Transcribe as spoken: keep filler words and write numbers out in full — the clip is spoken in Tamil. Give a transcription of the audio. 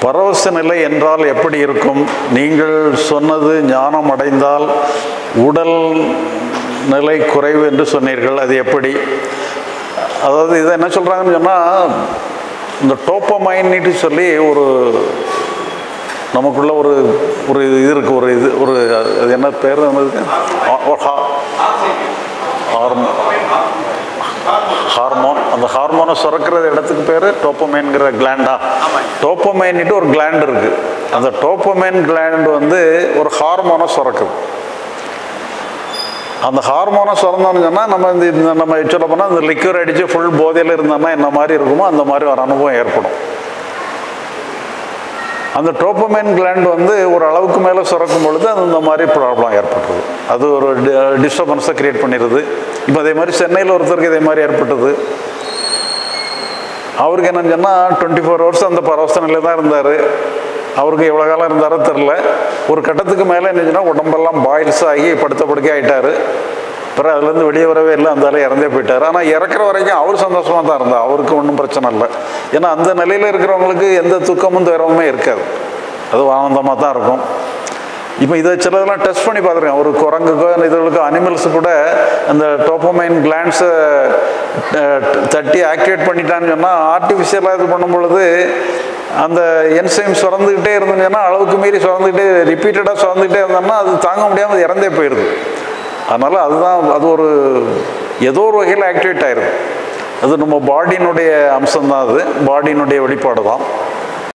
பரவச நிலை என்றால் எப்படி இருக்கும்? நீங்கள் சொன்னது ஞானம் அடைந்தால் உடல் நிலை குறைவு என்று சொன்னீர்கள். அது எப்படி? அதாவது இதை என்ன சொல்கிறாங்கன்னு சொன்னால், இந்த டோப்பமைன்ட்டு சொல்லி ஒரு நமக்குள்ள ஒரு ஒரு இது இருக்குது, ஒரு இது ஒரு அது என்ன பேர் என்னது, ஹார்மோன். அந்த ஹார்மோனை சுரக்கிற இடத்துக்கு பேர் டோப்பமைன்கிற கிளாண்டா. டோப்பமைன்ட்டு ஒரு கிளாண்ட் இருக்குது. அந்த டோப்பமைன் கிளாண்ட் வந்து ஒரு ஹார்மோனை சுரக்குது. அந்த ஹார்மோனை சுரந்தோன்னு சொன்னால் நம்ம இந்த நம்ம சொல்ல போனால் இந்த லிக்யூர் அடித்து ஃபுல் போதையில் இருந்தோம்னா என்ன மாதிரி இருக்குமோ அந்த மாதிரி ஒரு அனுபவம் ஏற்படும். அந்த டோப்பமைன் கிளாண்ட் வந்து ஒரு அளவுக்கு மேலே சுரக்கும் பொழுது அது இந்த மாதிரி ப்ராப்ளம் ஏற்பட்டுருது. அது ஒரு டிஸ்டர்பன்ஸை க்ரியேட் பண்ணிடுது. இப்போ அதே மாதிரி சென்னையில் ஒருத்தருக்கு இதே மாதிரி ஏற்பட்டது. அவருக்கு என்னன்னு சொன்னால் டுவெண்ட்டி ஃபோர் ஹவர்ஸ் அந்த பரவச நிலையில் தான் இருந்தார். அவருக்கு எவ்வளோ காலம் இருந்தாரோ தெரில. ஒரு கட்டத்துக்கு மேலே என்னச்சுன்னா உடம்பெல்லாம் பாயில்ஸ் ஆகி படுத்த படுக்கே ஆகிட்டார். அப்புறம் அதுலேருந்து வெளியே வரவே இல்லை, அந்த ஆள் இறந்தே போயிட்டார். ஆனால் இறக்குற வரைக்கும் அவர் சந்தோஷமாக தான் இருந்தார். அவருக்கு ஒன்றும் பிரச்சனை இல்லை. ஏன்னா அந்த நிலையில் இருக்கிறவங்களுக்கு எந்த துக்கமும் துயரமுமே இருக்காது. அது ஆனந்தமாக தான் இருக்கும். இப்போ இதை சிலதெல்லாம் டெஸ்ட் பண்ணி பார்த்துருக்கேன். ஒரு குரங்குக்கோ இதுகளுக்கோ அனிமல்ஸு கூட அந்த டோப்பமைன் கிளாண்ட்ஸை தட்டி ஆக்டிவேட் பண்ணிட்டான்னு சொன்னால் ஆர்டிஃபிஷியலாக இது பண்ணும் பொழுது அந்த என்சைம் சுரந்துக்கிட்டே இருந்துச்சுன்னா, அளவுக்கு மீறி சுரந்துக்கிட்டே ரிப்பீட்டடாக சுரந்துக்கிட்டே இருந்தோம்னா அது தாங்க முடியாமல் இறந்தே போயிடுது. அதனால் அதுதான் அது ஒரு ஏதோ ஒரு வகையில் ஆக்டிவேட் ஆயிடுது. அது நம்ம பாடியினுடைய அம்சம்தான், அது பாடியினுடைய வெளிப்பாடு தான்.